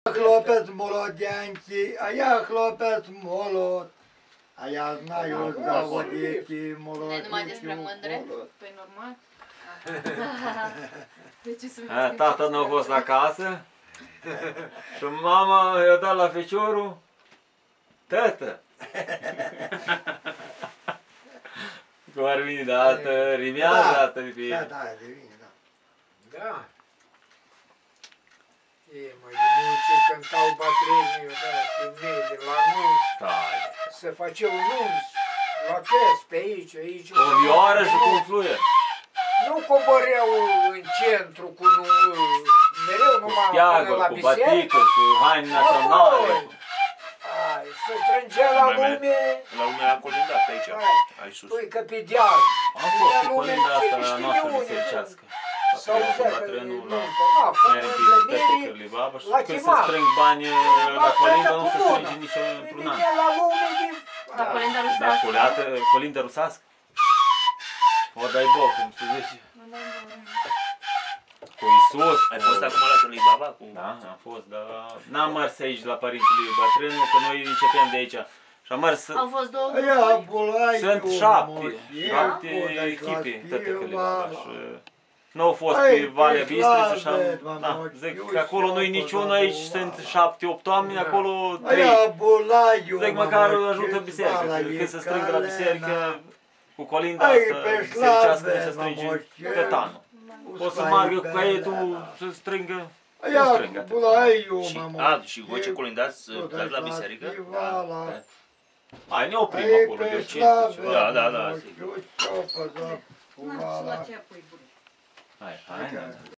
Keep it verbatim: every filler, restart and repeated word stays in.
Хлопець молоденький, а я хлопець молод. А я знаю заводити молодицю. Numai despre mândre? Păi normal. De ce să A, tata nu a fost acasă și mama i-a dat la feciorul: tătă! Cum ar veni, dar asta rimează, asta de pe Da, el. da, devine, da. Da. E, mai de mult ce cântau bătrânii odată, femeile la nunți, Stai. să făceau nunți, la căs, pe aici, aici. O vioară și cu un fluier. Nu coborâau în centru cu nu, mereu Cu numai până steaguri, la cu biserică. baticuri, cu haine naționale. Ai, se strângea la Mai mea. lume, La lumea a colindat pe aici, Hai. ai sus. păi că pe deal. A fost Ia cu lume, colinda asta cine știe noastră de unde, bisericească. Sau Sau cu dacă bătrânul nu, la da, cu merg pe tătă mândrănirii, Cârlibaba și la când se chema. strâng bani la La colindă, tătă nu se cu strânge luna. nici într-un an. Venea la lume din... La colinda Da, rusească. coleată, colindă rusească. O dai boc, cum se zice. Cu Iisus. Ai cu- fost acum la lui Baba? Cu... Da, am fost, dar n-am mers aici la părintele bătrânul, că noi începeam de aici. Și am mers, Au fost două Aia grupuri. bulai sunt eu, șapte, moșie, șapte podai echipe, la tătă stiva. Cârlibaba. Și nu au fost Hai, pe Valea pe Bistriță și slave, am, mă, da, moșie, zic eu că acolo nu-i șapă, niciunul, la aici Bula. sunt șapte, opt oameni, Da. acolo trei. Aia bulai eu, Zic mă, măcar moșie, ajută biserica, zvala că când e se strâng la biserică, calena. cu colinda Hai, asta pe bisericească slave, nu se mă, strânge moșie. tătanul. O să Uscai meargă cu pe caietul alea. să strângă. Nu Aia strâng atât. bulai eu, Și, mă, a, și voi ce moșie, colindați, podai dați la la biserică? stiva, la- Da. Hai, ne oprim Hai, acolo, pe de cinste slave, ceva. Da, da, mă, da, moșie, sigur. ciopă, da, Na, și vala. la ce apoi bune. Hai, hai, Hai, ne.